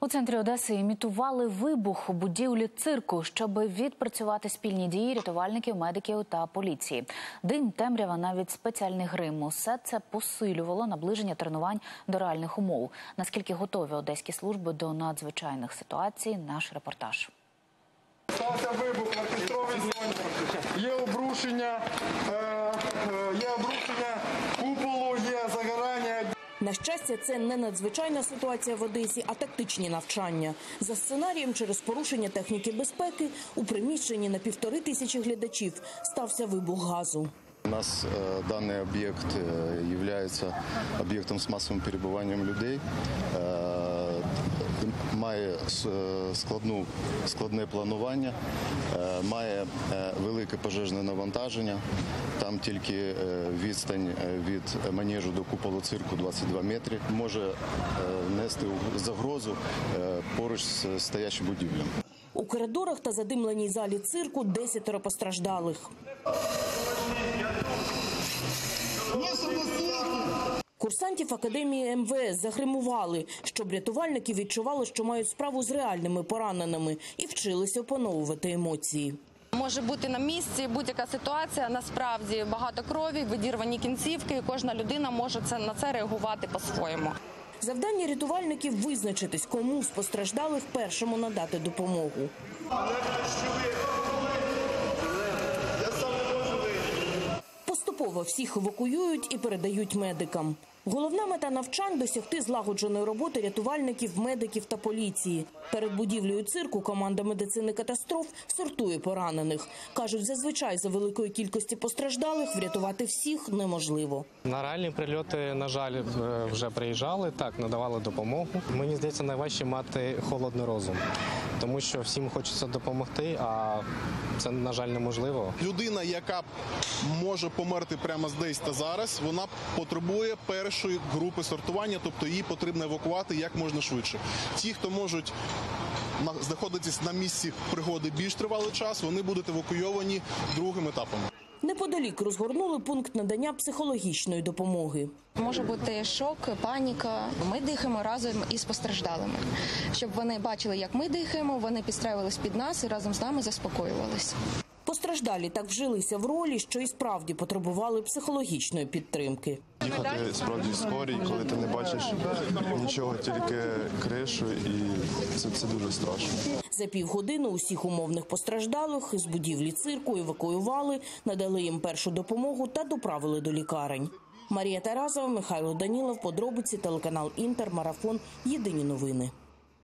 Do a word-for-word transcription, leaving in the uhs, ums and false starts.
У центрі Одеси імітували вибух у будівлі цирку, щоб відпрацювати спільні дії рятувальників, медиків та поліції. Дим, темрява, навіть спеціальний грим – усе це посилювало наближення тренувань до реальних умов. Наскільки готові одеські служби до надзвичайних ситуацій – наш репортаж. Стався вибух в оркестровій зоні, є обрушення, є обрушення куполу, є загорання. На щастя, це не надзвичайна ситуація в Одесі, а тактичні навчання. За сценарієм, через порушення техніки безпеки, у приміщенні на півтори тисячі глядачів стався вибух газу. У нас э, данный объект э, является объектом с массовым перебыванием людей, э, має складну, складне планування, э, має э, велике пожежне навантаження. Там тільки э, відстань від манежу до куполу цирку двадцять два метри. Може э, нести загрозу э, поруч з стоячим будівлям. У коридорах та задимленій залі цирку десятеро постраждалих. Курсантів Академії ем ве ес загримували, щоб рятувальники відчували, що мають справу з реальними пораненими і вчилися опановувати емоції. Може бути на місці будь-яка ситуація, насправді багато крові, видірвані кінцівки, і кожна людина може це, на це реагувати по-своєму. Завдання рятувальників – визначитись, кому з постраждалих першому надати допомогу. Поступово всіх евакуюють і передають медикам. Головна мета навчань – досягти злагодженої роботи рятувальників, медиків та поліції. Перед будівлею цирку команда медицини катастроф сортує поранених. Кажуть, зазвичай за великої кількості постраждалих врятувати всіх неможливо. На реальні прильоти, на жаль, вже приїжджали, так, надавали допомогу. Мені здається, найважче мати холодний розум, тому що всім хочеться допомогти, а це, на жаль, неможливо. Людина, яка може померти прямо здесь та зараз, вона потребує першої групи сортування, тобто її потрібно евакувати як можна швидше. Ті, хто можуть знаходитись на місці пригоди більш тривалий час, вони будуть евакуйовані другим етапом. Неподалік розгорнули пункт надання психологічної допомоги. Може бути шок, паніка. Ми дихаємо разом із постраждалими. Щоб вони бачили, як ми дихаємо, вони підстраювались під нас і разом з нами заспокоювалися. Постраждалі так вжилися в ролі, що і справді потребували психологічної підтримки. Їхати справді скорій, коли ти не бачиш нічого, тільки кришу, і це, це дуже страшно. За півгодини усіх умовних постраждалих з будівлі цирку евакуювали, надали їм першу допомогу та доправили до лікарень. Марія Тарасова, Михайло Данілов, подробиці, телеканал Інтер, Марафон, Єдині новини.